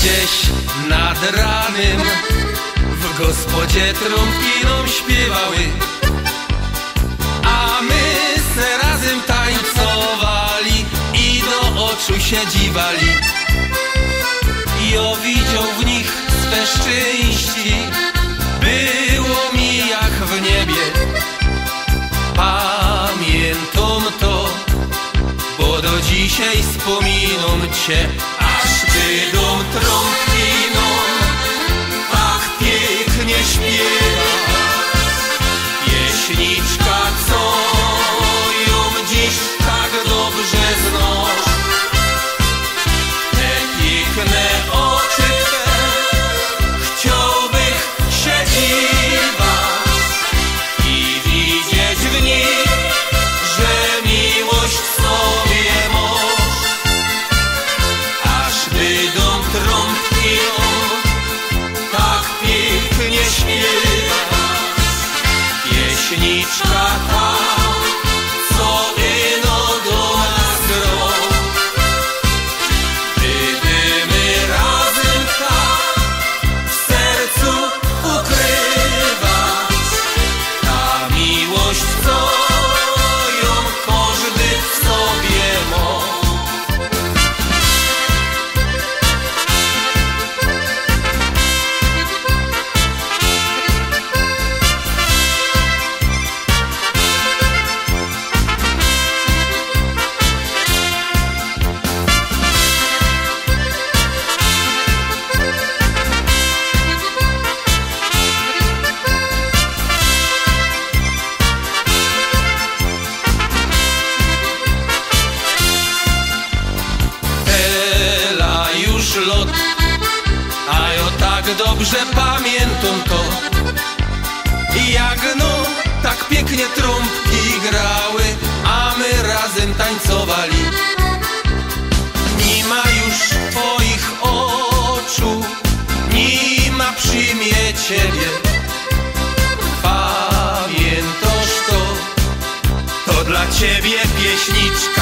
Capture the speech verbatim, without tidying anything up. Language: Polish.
Gdzieś nad ranem w gospodzie trąbki nam śpiewały, a my se razem tańcowali i do oczu się dziwali. Jo widział w nich swe szczęści, było mi jak w niebie. Pamiętam to, bo do dzisiaj wspominam cię. Aż wydą trąbki nam tak pięknie śpiewa pieśniczka, co ją dziś tak dobrze znasz. Te piękne oczy twe chciałbych się dziwać i widzieć w nich, że miłość w sobie masz. Aż wydą trąbki tak pięknie śpiewa pieśniczka ta, co ino do nas gro. Gdybymy razem tak w sercu ukrywać, ta miłość, co ją każdy w sobie ma. Ela już lot, a ja tak dobrze pamiętam to, jak no tak pięknie trąbki grały, a my razem tańcowali. Nie ma już twoich oczu, nie ma przy mnie ciebie. Pamiętasz to, to dla ciebie pieśniczka.